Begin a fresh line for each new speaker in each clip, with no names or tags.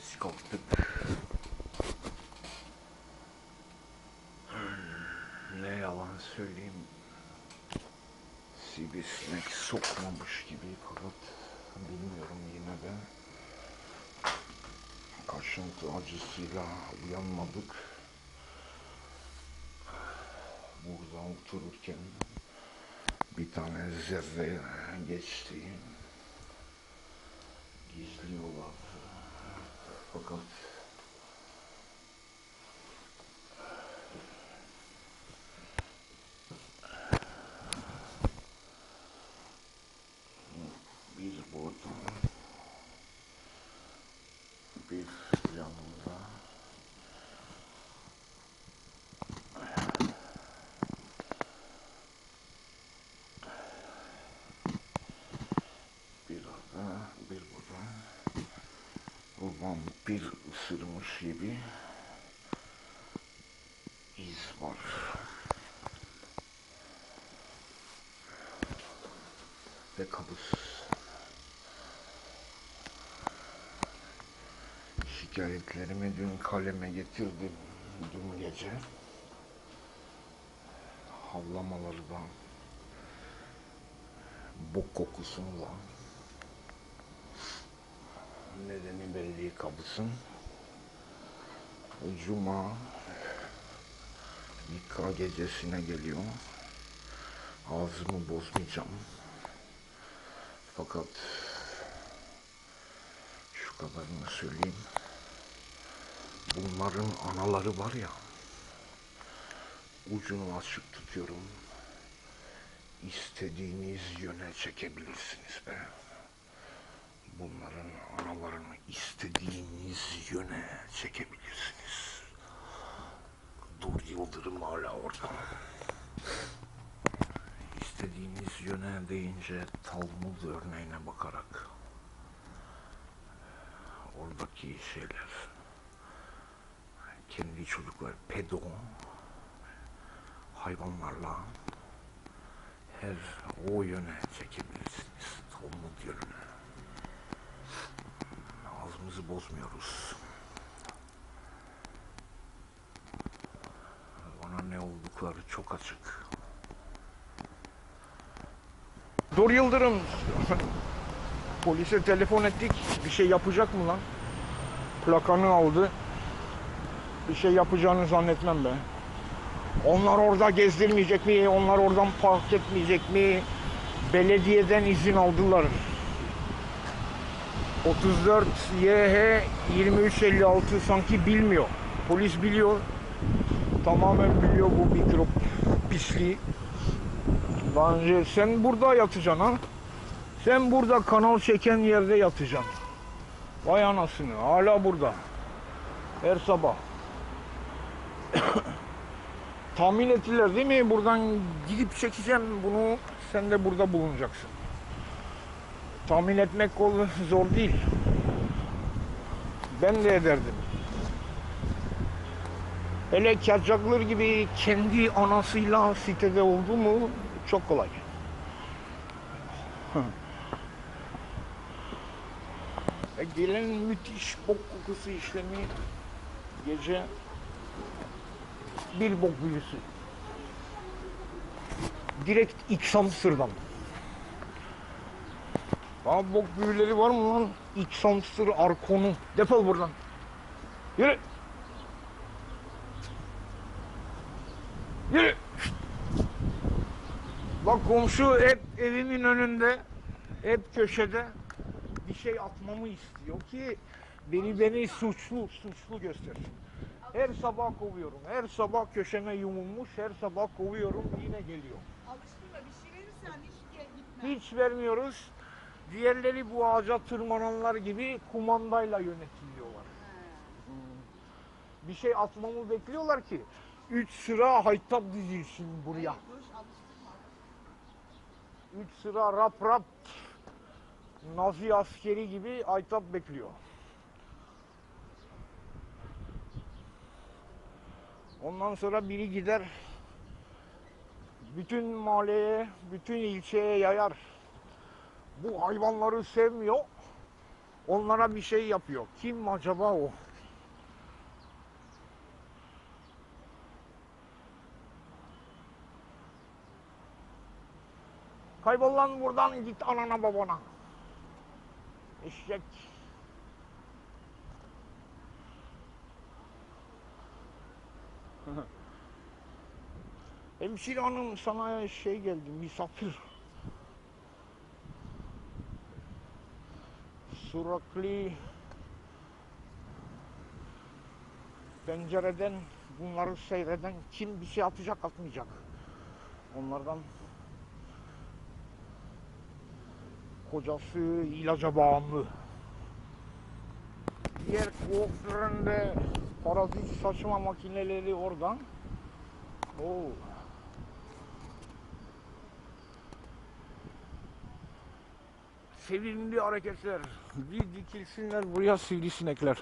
Biz kalktık. Ne yalan söyleyeyim. Sivrisinek sokmamış gibi, fakat bilmiyorum, yine de kaşıntı acısıyla uyanmadık. Burada otururken bir tane zerre geçti. Gizliyorlar. Fakat biz burada, bir yanında bir orada, bir burada. Bu vampir ısırmış gibi iz var. Ve kabus. Şikayetlerimi dün kaleme getirdim. Dün gece havlamalardan, bok kokusundan, nedeni belli kabusun. Cuma nikah gecesine geliyor. Ağzımı bozmayacağım. Fakat şu kadarını söyleyeyim. Bunların anaları var ya, ucunu açık tutuyorum. İstediğiniz yöne çekebilirsiniz be. Bunların analarını istediğiniz yöne çekebilirsiniz. Dur Yıldırım hala orada. İstediğiniz yöne deyince Talmud örneğine bakarak oradaki şeyler, kendi çocuklar pedo hayvanlarla her o yöne çekebilirsiniz. Talmud yönüne. Ağzımızı bozmuyoruz. Bana ne oldukları çok açık. Dur Yıldırım. Polise telefon ettik. Bir şey yapacak mı lan? Plakanı aldı. Bir şey yapacağını zannetmem be. Onlar orada gezdirmeyecek mi? Onlar oradan park etmeyecek mi? Belediyeden izin aldılar. 34 YH 2356 sanki bilmiyor. Polis biliyor. Tamamen biliyor bu mikrop pisliği. Bence sen burada yatacaksın ha. Sen burada kanal çeken yerde yatacaksın. Vay anasını, hala burada. Her sabah. Tahmin ettiler değil mi? Buradan gidip çekeceğim bunu. Sen de burada bulunacaksın. Tahmin etmek zor değil. Ben de ederdim. Hele kaçaklar gibi kendi anasıyla sitede oldu mu çok kolay. Gelen müthiş bok kokusu işlemi gece bir bok büyüsü. Direkt X hamster'dan. Daha bok büyüleri var mı lan? X hamster arkonu. Defol buradan. Yürü. Yürü. Bak komşu hep evimin önünde, hep köşede bir şey atmamı istiyor ki beni suçlu göstersin. Her sabah kovuyorum. Her sabah köşeme yumulmuş. Her sabah kovuyorum. Yine geliyor.
Alıştırma, bir şey verirsen hiç gitme.
Hiç vermiyoruz. Diğerleri bu ağaca tırmananlar gibi kumandayla yönetiliyorlar. Bir şey atmamı bekliyorlar ki 3 sıra haytap dizilsin buraya.
Hayır, dur, alıştırma.
3 sıra rap Nazi askeri gibi haytap bekliyor. Ondan sonra biri gider bütün mahalleye, bütün ilçeye yayar. Bu hayvanları sevmiyor. Onlara bir şey yapıyor. Kim acaba o? Kaybol lan buradan, git anana babana. Eşek. Hemşire hanım, sana şey geldi, misafir. Sürekli pencereden bunları seyreden kim bir şey atacak atmayacak. Onlardan kocası ilaca bağımlı. Diğer kuaföründe parazit saçma makineleri oradan. Oo. Sevimli hareketler. Bir dikilsinler buraya sivrisinekler.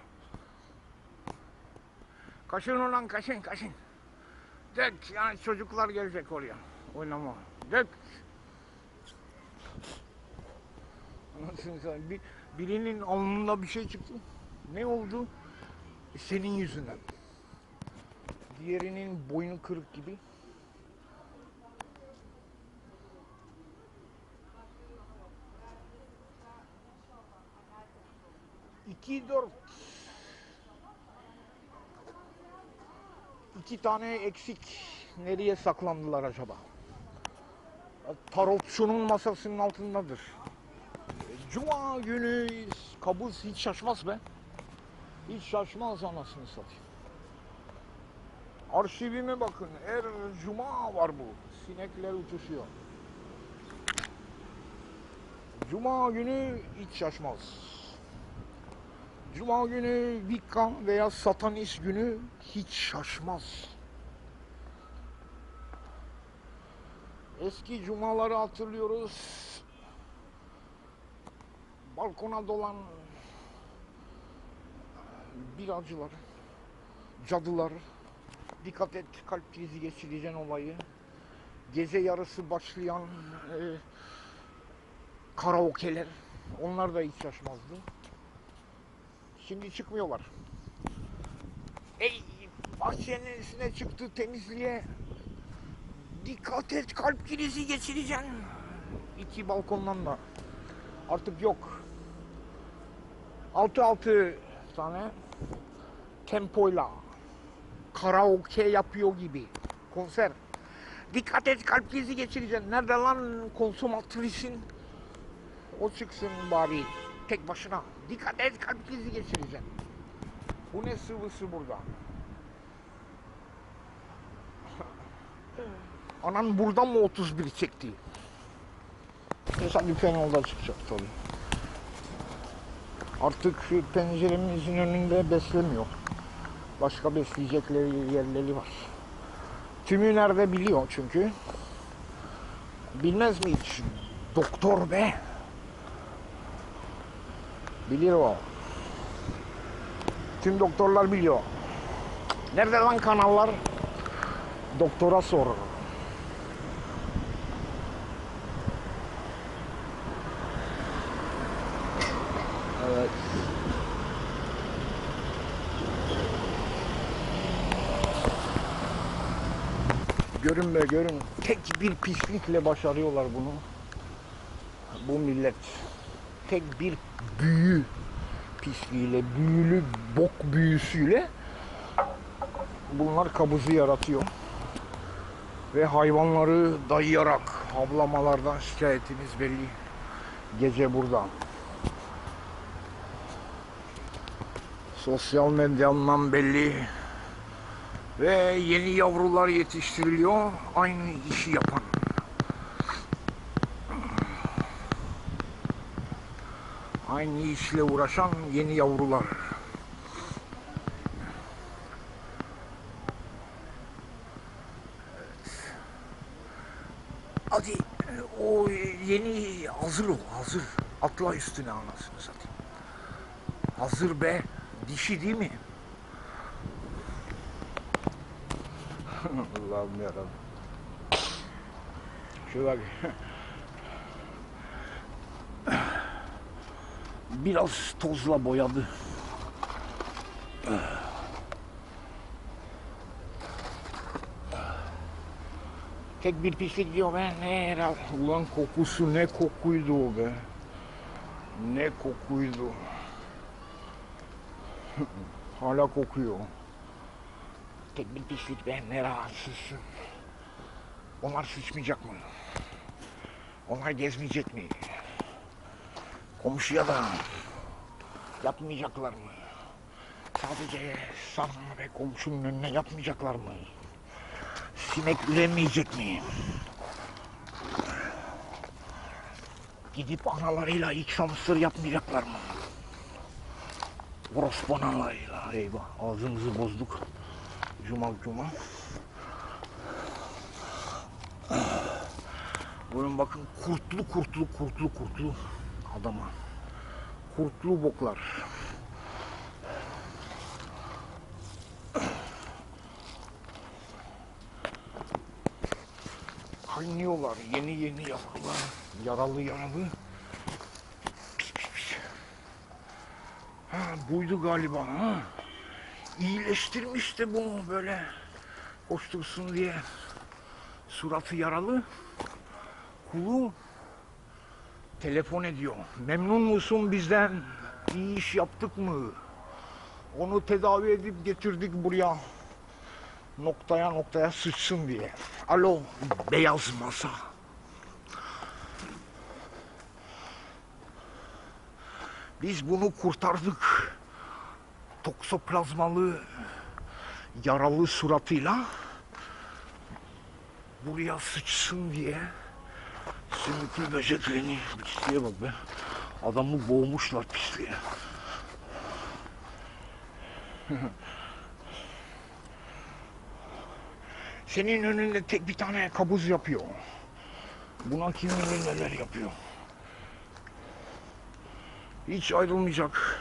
Kaçın ulan, kaçın kaçın. Dök, yani çocuklar gelecek oraya oynama. Dök. Birinin alnında bir şey çıktı. Ne oldu? Senin yüzünden. Diğerinin boynu kırık gibi. İki dört. 2 tane eksik. Nereye saklandılar acaba? Tarotçunun masasının altındadır. Cuma günü kabus hiç şaşmaz be. Hiç şaşmaz anasını satayım. Arşivime bakın. Her cuma var bu. Sinekler uçuşuyor. Cuma günü hiç şaşmaz. Cuma günü Wicca veya Satanist günü hiç şaşmaz. Eski cumaları hatırlıyoruz. Balkona dolan biracılar, cadılar, dikkat et kalp krizi geçireceğin olayı, gece yarısı başlayan karaoke'ler, onlar da hiç şaşmazdı. Şimdi çıkmıyorlar. Ey, bahçenin üstüne çıktı temizliğe, dikkat et kalp krizi geçireceksin. 2 balkondan da artık yok. 6 tane tempoyla karaoke yapıyor gibi konser. Dikkat et kalp krizi geçireceksin. Nerede lan konsomatrisin? O çıksın bari tek başına. Dikkat et kalp krizi geçireceksin. Bu ne sıvısı burada? Anan buradan mı 31 çekti? Tesadüfen olda çıkacak tabii. Artık penceremizin önünde beslemiyor. Başka besleyecekleri yerleri var. Tümü nerede biliyor çünkü. Bilmez mi hiç? Doktor be. Bilir o. Tüm doktorlar biliyor. Nerede lan kanallar? Doktora sor. Evet. Görün be görün. Tek bir pislikle başarıyorlar bunu. Bu millet. Tek bir büyü pisliğiyle, büyülü bok büyüsüyle bunlar kabuzu yaratıyor. Ve hayvanları dayayarak havlamalardan şikayetiniz belli. Gece burada. Sosyal medyandan belli. Ve yeni yavrular yetiştiriliyor. Aynı işi yapan. Aynı işle uğraşan yeni yavrular. Hadi o yeni hazır ol, hazır. Atla üstüne anasını satayım. Hazır be, dişi değil mi? Allah'ım yarabbim. Şu bak. biraz tozla boyadı. Tek bir pislik diyor be, ne herhalde. Ulan kokusu ne kokuydu o be. Ne kokuydu. Hala kokuyor. Tek bir pislik be, ne rahatsızsın. Onlar sıçmayacak mı? Onlar gezmeyecek mi? Komşuya da yapmayacaklar mı? Sadece sana ve komşunun önüne yapmayacaklar mı? Sinek üremeyecek mi? Gidip analarıyla ilk samsır yapmayacaklar mı? Orospu analarıyla. Eyvah, ağzımızı bozduk. Cuma. Buyurun bakın, kurtlu adama. Kurtlu boklar. Kaynıyorlar, yeni yaralılar. Yaralı. Pis. Ha, buydu galiba ha. İyileştirmiş de bunu böyle koştursun diye. Suratı yaralı. Kulu telefon ediyor. Memnun musun bizden? İyi iş yaptık mı? Onu tedavi edip getirdik buraya. Noktaya sıçsın diye. Alo, beyaz masa. Biz bunu kurtardık. Toksoplazmalı, yaralı suratıyla buraya sıçsın diye. Sümüklü böceklerini, pisliğe bak be. Adamı boğmuşlar pisliğe. Senin önünde tek bir tane kabuz yapıyor. Buna kim bilir neler yapıyor. Hiç ayrılmayacak.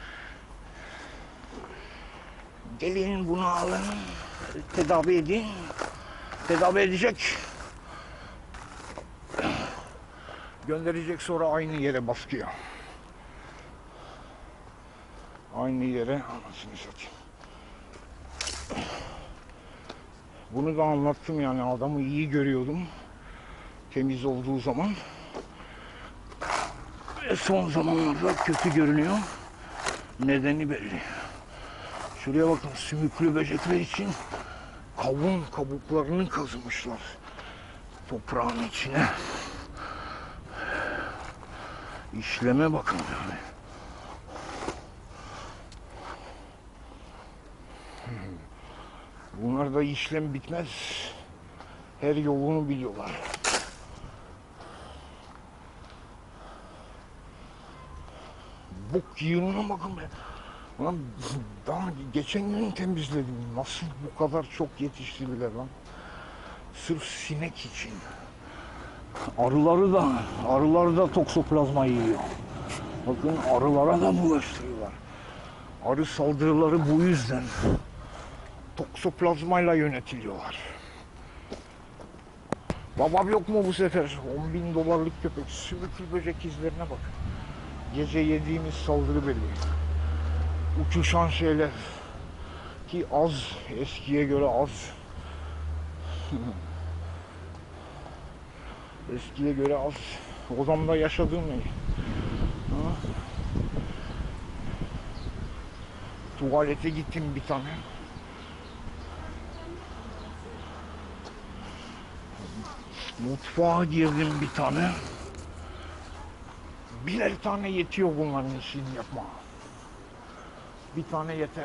Gelin bunu alın, tedavi edin. Tedavi edecek. Gönderecek sonra aynı yere baskıya. Aynı yere, anasını satayım. Bunu da anlattım yani, adamı iyi görüyordum. Temiz olduğu zaman. Ve son zamanlarda kötü görünüyor. Nedeni belli. Şuraya bakın, sümüklü böcekler için kavun kabuklarını kazımışlar toprağın içine. İşleme bakın yani. Bunlar da işlem bitmez. Her yolunu biliyorlar. Bok yığınına bakın be. Lan daha geçen gün temizledim. Nasıl bu kadar çok yetiştirdiler lan? Sırf sinek için. Arıları da toksoplazma yiyor. Bakın, arılara da bulaştırıyorlar. Arı saldırıları bu yüzden. Toksoplazmayla yönetiliyorlar. Babam yok mu bu sefer? 10.000 dolarlık köpek. Sümüklü böcek izlerine bakın. Gece yediğimiz saldırı belli. Uçuşan şeyler. Ki az, eskiye göre az. Eskiye göre az. Odamda yaşadığım ne? Tuvalete gittim bir tane. Mutfağa girdim bir tane. Birer tane yetiyor bunların işini yapma. Bir tane yeter.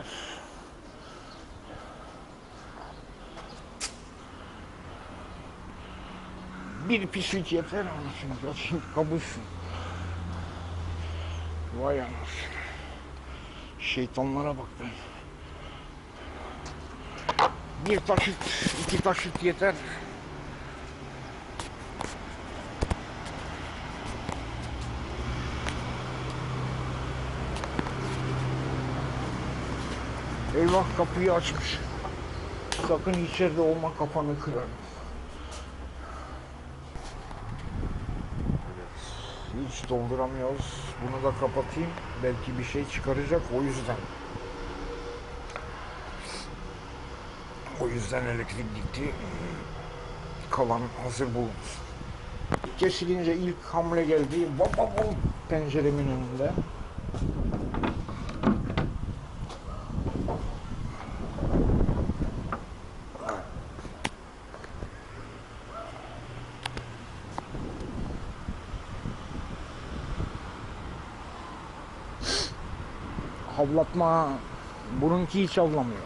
Bir pislik yeter anasını satayım, kabulsün. Vay anasını. Şeytanlara bak be. Bir taşıt, iki taşıt yeter. Eyvah, kapıyı açmış. Sakın içeride olma, kafanı kırarım. Hiç hiç dolduramıyoruz. Bunu da kapatayım. Belki bir şey çıkaracak, o yüzden. O yüzden elektrik gitti. Kalan hazır bulunsun. Kesilince ilk hamle geldi. Bababam penceremin önünde. Havlatma. Bununki hiç havlamıyor.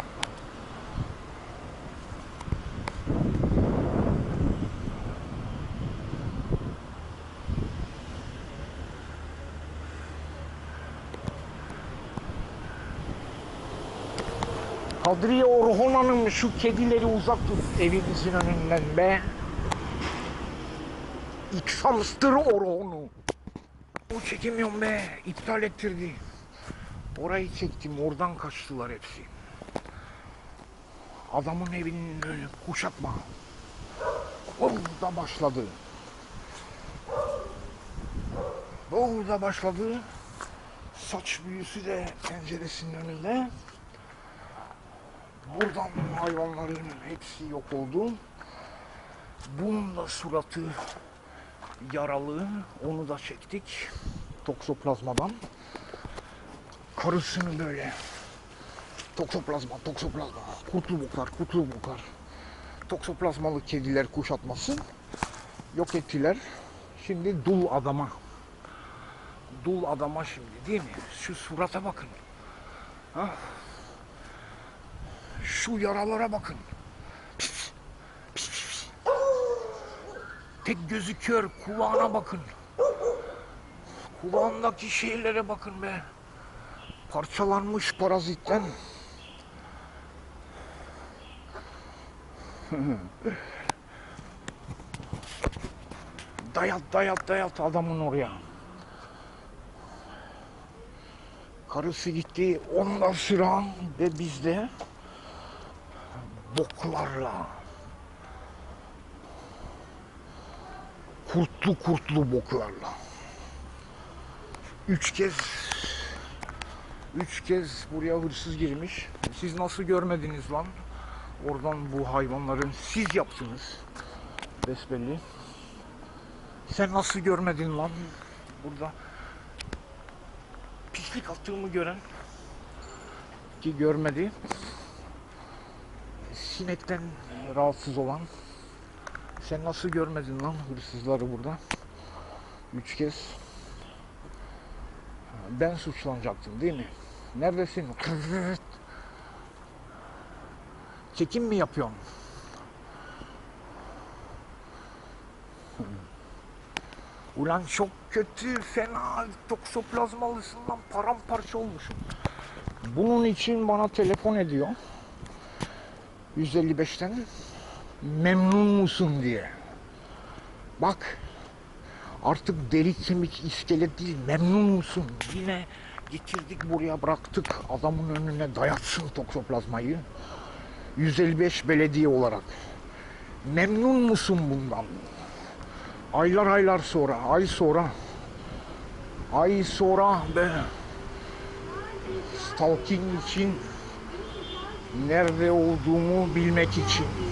Kadriye Orhon Hanım, şu kedileri uzak tut evimizin önünden be. İksamstır Orhon'u. O çekemiyorum be. İptal ettirdi. Orayı çektim. Oradan kaçtılar hepsi. Adamın evinin önü. Kuşatma. Burada başladı. Burada başladı. Saç büyüsü de penceresinin önünde. Buradan hayvanların hepsi yok oldu. Bunun da suratı yaralı. Onu da çektik. Toksoplazmadan. Karısını böyle toksoplazma. Kurtlu boklar. Toksoplazmalı kediler kuşatması yok ettiler. Şimdi dul adama şimdi, değil mi? Şu surata bakın. Ha? Şu yaralara bakın. Pis, pis. Tek gözü kör, kulağına bakın. Kulağındaki şeylere bakın be. Parçalanmış parazitten. Dayat adamın oraya. Karısı gitti, ondan sıra ve bizde boklarla. Kurtlu boklarla. Üç kez buraya hırsız girmiş. Siz nasıl görmediniz lan? Oradan bu hayvanların siz yaptınız. Besbelli. Sen nasıl görmedin lan? Burada pislik attığımı gören, ki görmedi. Sinekten rahatsız olan. Sen nasıl görmedin lan hırsızları burada? 3 kez. Ben suçlanacaktım değil mi? Neredesin? Çekim mi yapıyorsun? Ulan çok kötü, fena toksoplazmalısın lan, paramparça olmuşum. Bunun için bana telefon ediyor. 155'ten memnun musun diye. Bak, artık deri kemik iskelet değil, memnun musun? Yine getirdik buraya, bıraktık adamın önüne, dayatsın toksoplazmayı. 155 belediye olarak. Memnun musun bundan? Aylar sonra, ay sonra be. Stalking için, nerede olduğumu bilmek için.